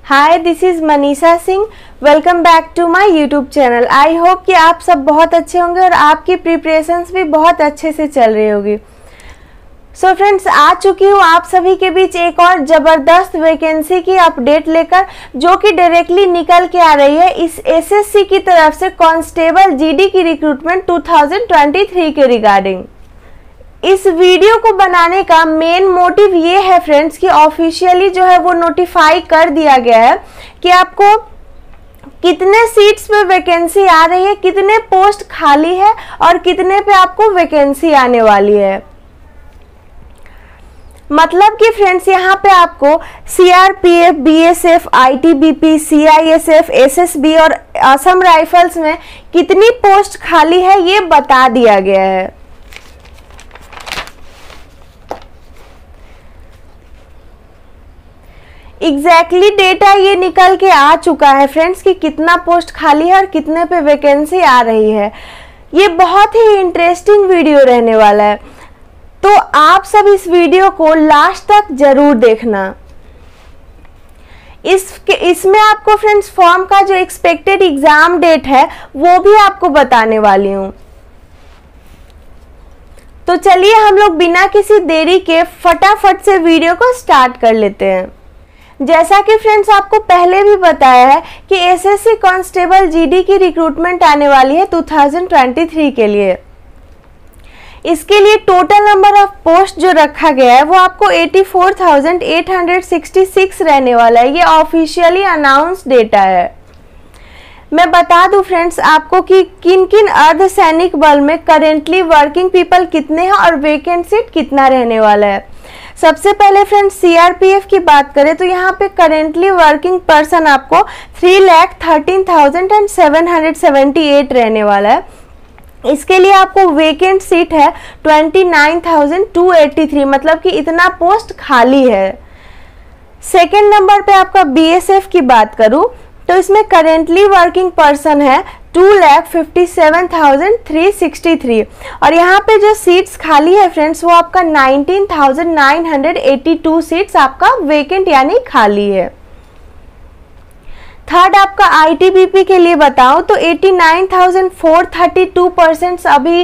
Hi, this is Manisha Singh. Welcome back to my YouTube channel. I hope कि आप सब बहुत अच्छे होंगे और आपकी प्रिपरेशंस भी बहुत अच्छे से चल रही होगी। सो फ्रेंड्स, आ चुकी हूँ आप सभी के बीच एक और ज़बरदस्त वैकेंसी की अपडेट लेकर, जो कि डायरेक्टली निकल के आ रही है इस एसएससी की तरफ से कांस्टेबल जीडी की रिक्रूटमेंट 2023 के रिगार्डिंग। इस वीडियो को बनाने का मेन मोटिव ये है फ्रेंड्स कि ऑफिशियली जो है वो नोटिफाई कर दिया गया है कि आपको कितने सीट्स पे वैकेंसी आ रही है, कितने पोस्ट खाली है और कितने पे आपको वैकेंसी आने वाली है। मतलब कि फ्रेंड्स यहाँ पे आपको CRPF, BSF, ITBP, CISF, SSB और असम राइफल्स में कितनी पोस्ट खाली है ये बता दिया गया है। एग्जैक्टली डेटा ये निकल के आ चुका है फ्रेंड्स कि कितना पोस्ट खाली है और कितने पे वैकेंसी आ रही है। ये बहुत ही इंटरेस्टिंग वीडियो रहने वाला है, तो आप सब इस वीडियो को लास्ट तक जरूर देखना। इसमें आपको फ्रेंड्स फॉर्म का जो एक्सपेक्टेड एग्जाम डेट है वो भी आपको बताने वाली हूँ। तो चलिए हम लोग बिना किसी देरी के फटाफट से वीडियो को स्टार्ट कर लेते हैं। जैसा कि फ्रेंड्स आपको पहले भी बताया है कि एसएससी कांस्टेबल जीडी की रिक्रूटमेंट आने वाली है 2023 के लिए। इसके लिए टोटल नंबर ऑफ पोस्ट जो रखा गया है वो आपको 84,866 रहने वाला है। ये ऑफिशियली अनाउंस डेटा है। मैं बता दूं फ्रेंड्स आपको कि किन किन अर्धसैनिक बल में करेंटली वर्किंग पीपल कितने हैं और वैकेंट सीट कितना रहने वाला है। सबसे पहले फ्रेंड्स सीआरपीएफ की बात करें तो यहाँ पे करेंटली वर्किंग पर्सन आपको 3,13,778 रहने वाला है। इसके लिए आपको वैकेंट सीट है 29,283, मतलब कि इतना पोस्ट खाली है। सेकेंड नंबर पे आपका बीएसएफ की बात करूं तो इसमें करेंटली वर्किंग पर्सन है 2,57,363 और यहाँ पे जो सीट्स खाली है फ्रेंड्स वो आपका 19,982 सीट्स आपका वैकेंट यानी खाली है। थर्ड आपका आईटीबीपी के लिए बताऊं तो 89,432 अभी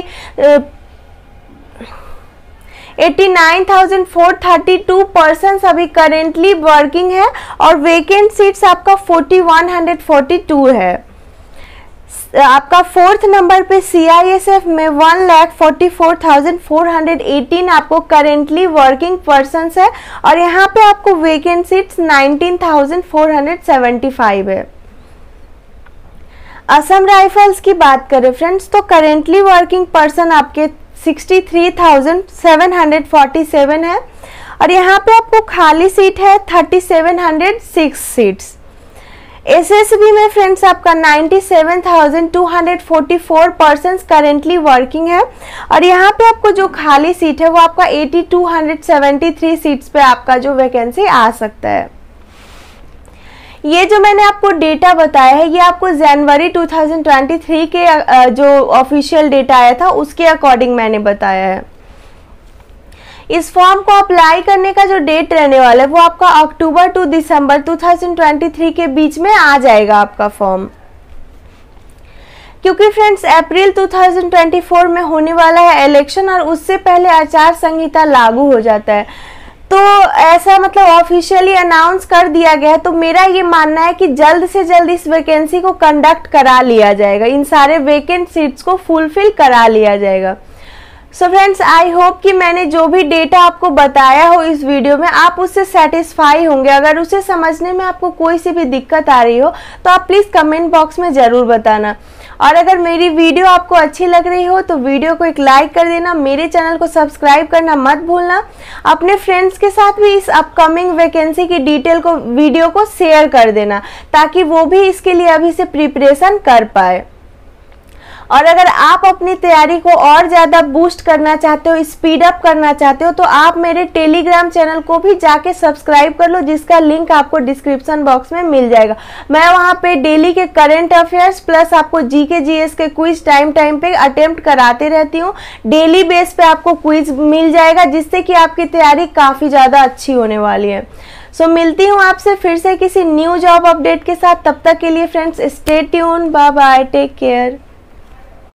89,432 अभी करेंटली वर्किंग है और वैकेंट सीट्स आपका 4142 है। आपका फोर्थ नंबर पे सीआईएसएफ में 1,44,418 आपको करेंटली वर्किंग पर्सन्स है और यहाँ पे आपको वैकेंट सीट्स 19,475 है। असम राइफल्स की बात करें फ्रेंड्स तो करेंटली वर्किंग पर्सन आपके 63,747 है और यहाँ पे आपको खाली सीट है 3,706 सीट्स। एसएसबी में फ्रेंड्स आपका 97,244 पर्सन करेंटली वर्किंग है और यहाँ पे आपको जो खाली सीट है वो आपका 8,273 सीट्स पे आपका जो वैकेंसी आ सकता है। ये जो मैंने आपको डेटा बताया है ये आपको जनवरी 2023 के जो ऑफिशियल डेटा आया था उसके अकॉर्डिंग मैंने बताया है। इस फॉर्म को अप्लाई करने का जो डेट रहने वाला है वो आपका अक्टूबर टू दिसंबर 2023 के बीच में आ जाएगा आपका फॉर्म, क्योंकि फ्रेंड्स अप्रैल 2024 में होने वाला है इलेक्शन और उससे पहले आचार संहिता लागू हो जाता है। तो ऐसा मतलब ऑफिशियली अनाउंस कर दिया गया है, तो मेरा ये मानना है कि जल्द से जल्द इस वैकेंसी को कंडक्ट करा लिया जाएगा, इन सारे वैकेंट सीट्स को फुलफिल करा लिया जाएगा। सो फ्रेंड्स, आई होप कि मैंने जो भी डेटा आपको बताया हो इस वीडियो में आप उससे सेटिस्फाई होंगे। अगर उसे समझने में आपको कोई सी भी दिक्कत आ रही हो तो आप प्लीज़ कमेंट बॉक्स में ज़रूर बताना। और अगर मेरी वीडियो आपको अच्छी लग रही हो तो वीडियो को एक लाइक कर देना, मेरे चैनल को सब्सक्राइब करना मत भूलना। अपने फ्रेंड्स के साथ भी इस अपकमिंग वैकेंसी की डिटेल को वीडियो को शेयर कर देना ताकि वो भी इसके लिए अभी से प्रिपरेशन कर पाए। और अगर आप अपनी तैयारी को और ज़्यादा बूस्ट करना चाहते हो, स्पीड अप करना चाहते हो तो आप मेरे टेलीग्राम चैनल को भी जाके सब्सक्राइब कर लो, जिसका लिंक आपको डिस्क्रिप्शन बॉक्स में मिल जाएगा। मैं वहाँ पे डेली के करंट अफेयर्स प्लस आपको जीके जीएस के क्विज टाइम पे अटेम्प्ट कराते रहती हूँ। डेली बेस पे आपको क्विज मिल जाएगा जिससे कि आपकी तैयारी काफ़ी ज़्यादा अच्छी होने वाली है। सो मिलती हूँ आपसे फिर से किसी न्यू जॉब अपडेट के साथ। तब तक के लिए friends stay tune, bye bye, take care.